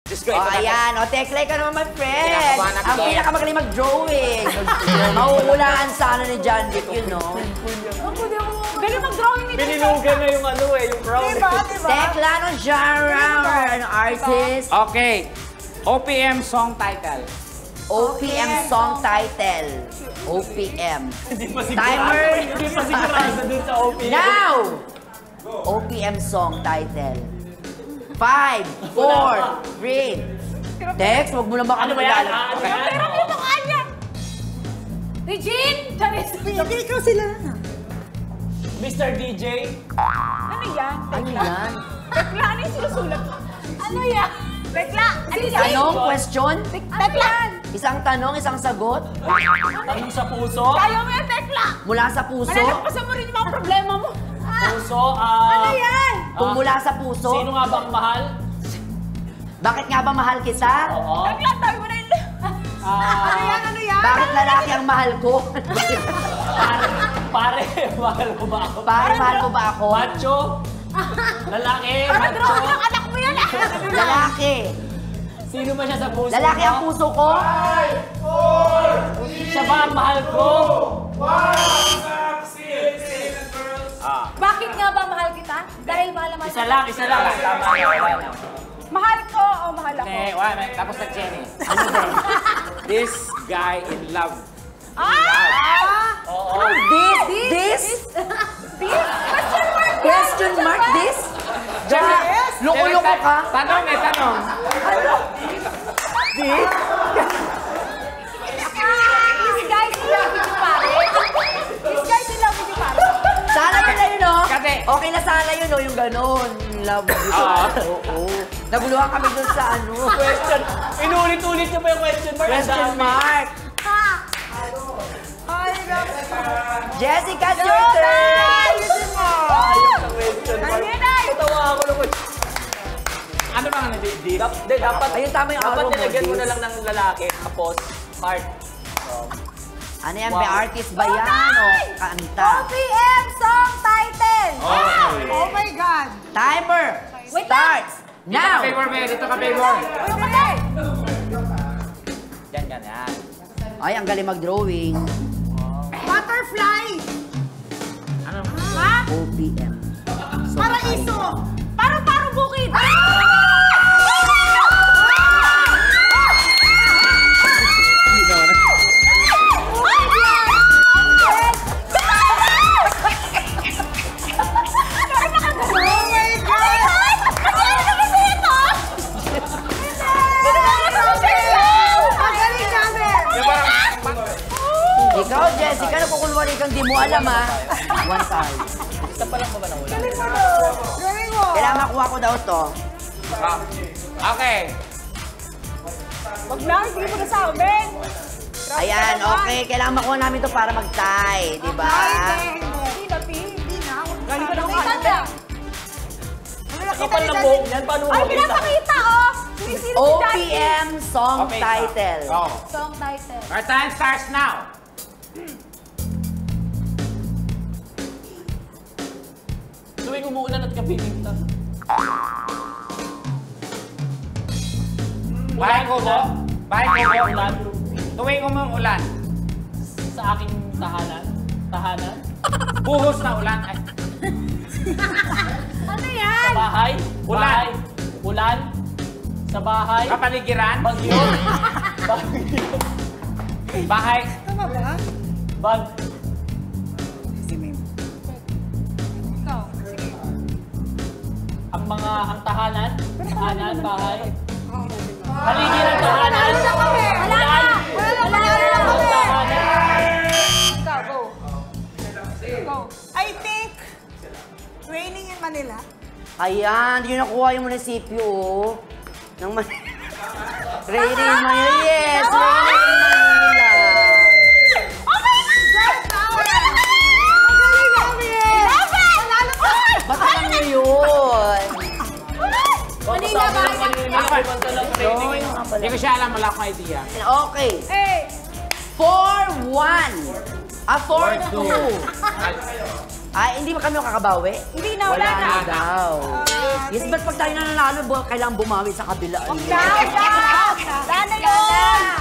Diyos ko, ayan. O, Teklay ka naman, my friend. Ang pinakamagaling mag-drawing. Mauulaan sana ni John Dick, you know. Galing mag-drawing ni John. Binilugan na yung ano eh, yung crown. Tekla no genre, an artist. Okay. OPM song title. OPM song title. OPM. Timer. Hindi pa sigurado dun sa OPM. Now! OPM song title. 5, 4, 3. Tex, wag mo na baka Ano ba yan? Pero ano yung mukha niya? Regine? Charis. Hindi, ikaw sila na. Mr. DJ. Ano yan? Ano yan? Tekla, ano yung sinusulat? Ano yan? Tekla, ano yan? Tanong, question? Tekla! Isang tanong, isang sagot? Tanong sa puso. Kaya mo yan, Tekla! Mula sa puso? Malalagpasan mo rin yung mga problema mo. Puso, Ano yan? Kung mula sa puso? Sino nga bang mahal? Bakit nga ba mahal kita? Oo. Tekla, tayo mo na yun. Ano yan? Ano yan? Bakit lalaki ang mahal ko? Pare, mahal ko ba ako? Pare, mahal ko ba ako? Macho? Lalaki, macho? Drawing ng anak mo yan. Lalaki. Sino ba siya sa puso? Lalaki ang puso ko? Siya ba ang mahal ko? Bakit nga ba mahal kita? Dahil mahal naman. Isa lang. Tama na. Mahal ko o mahal ako? Okay, wala. Tapos na Jenny. Ano ba? This guy in love. Oo. This? Question mark! Question mark, this? Loko-loko ka? Tanong eh, tanong. This? This guy's in love with you, pare. This guy's in love with you, pare. Sana yun na yun, no? Kasi- Okay na sana yun, no? Yung ganon. Love you. Oo. Naguluhan kami dun sa ano. Question. Inulit-ulit niyo pa yung question mark. Question mark. Ay, Jessica, it's your turn! Question mark. Nanginay! Tawa ako naman. Ano ba nga this? Dapat, Ayun, tama yung dapat araw mo, nilagyan mo this. na lang ng lalaki, tapos heart. Ano yan, Wow. may artist ba yan o kanta? OPM song title! Oh my God! Timer Wait starts now! Favor, dito ka favor. Uy, kasi! Yan, ganyan. Ay, ang galing mag-drawing. Butterfly! Ano? Ha? OPM. Paraiso! Paro-paro bukid! Ikaw, Jessica, nakukulwari kang di mo alam, ha? One time. Isa pa lang ba na wala? Galing mo! Kailangan makuha ko daw to. Okay. Wag na, hindi mo na sa amin. Ayan, okay. Kailangan makuha namin to para mag-tie, di ba? Hindi na, Pi. Hindi na. Galing ko na kung ano. Kapal na buhok niyan, paano mo Ay, makita? pinapakita, oh! Sino si Daddy? OPM song Okay, title. Oh. Song title. Our time starts now. Tuwing umuulan at kapilinta. Bahay ko po. Bahay ko po. Ulan. Tuwing umuulan. Sa aking tahanan. Tahanan. Buhos na ulan. Ay, Ano yan? Sa bahay. Ulan. Bahay. Ulan. Sa bahay. kapaligiran. Bagyo. Bagyo. Bahay. Tama ba? Bag. Ikaw. Ang tahanan. Tahanan, bahay. Paligid ng tahanan. Wala na kami. Wala na. Wala na kami. Tahanan. Ikaw, go. Go. I think raining in Manila. Ayan, hindi nyo nakuha yung munisipyo, oh. Ng Manila. Raining in Manila, yes! Raining in Manila. Ba't alam nyo yun? Manila ba? Hindi ko siya alam. Wala akong idea. Okay. Eh, 4-1. 4-2. Ay, hindi ba kami makakabawi? Hindi na, wala na. daw. Yes, ba't pag tayo nananalo, kailangan bumawi sa kabila? Down, down! Down na yun!